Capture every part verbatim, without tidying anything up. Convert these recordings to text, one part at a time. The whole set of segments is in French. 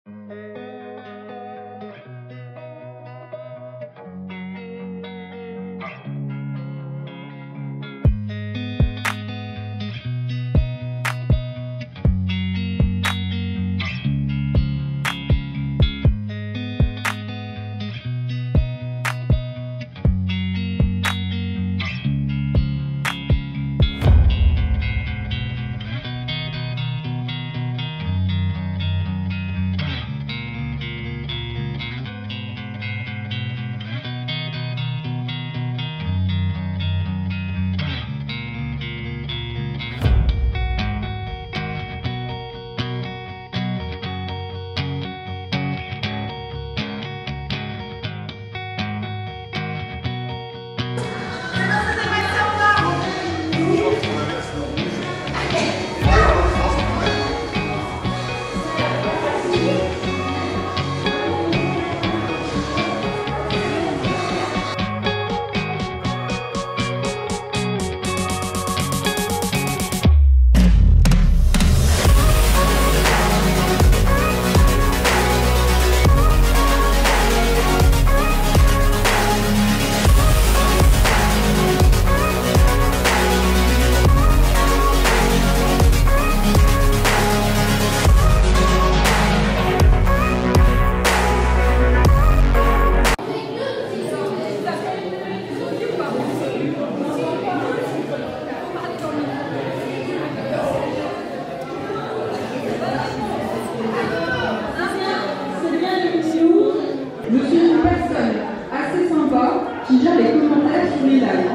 Je suis une personne assez sympa qui gère les commentaires sur les lives.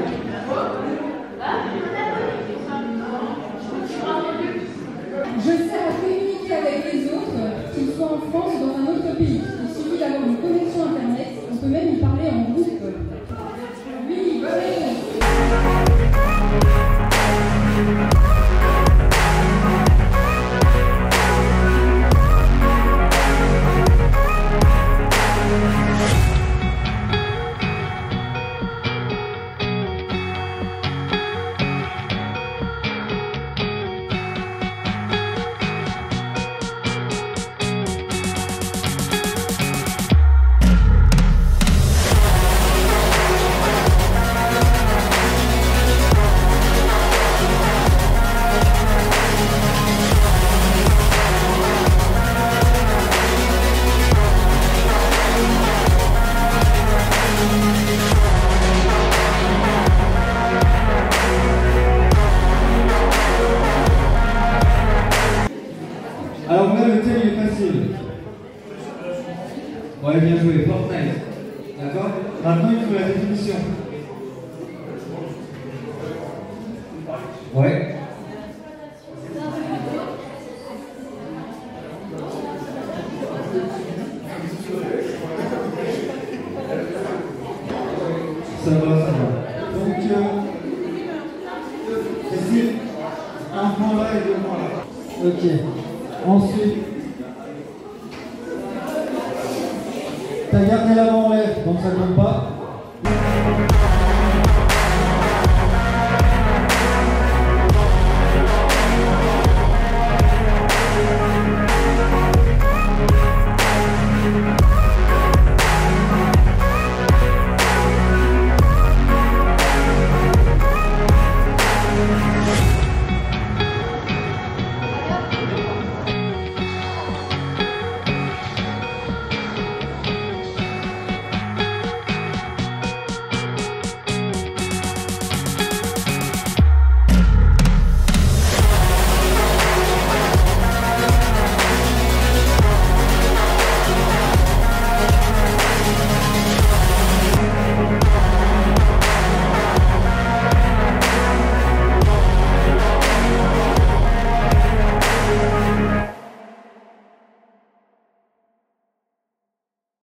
Je sers à communiquer avec les autres, qu'ils soient en France ou dans un autre pays. Il suffit d'avoir une connexion internet, on peut même y parler en groupe. Oui, bonne réponse. Alors là, le thème il est facile. Ouais, bien joué, Fortnite. D'accord? Maintenant, il faut la définition. Ouais. Ça va, ça va. Donc, euh, c'est un point là et deux points là. Ok. Ensuite, tu as gardé la main en l'air, donc ça ne compte pas.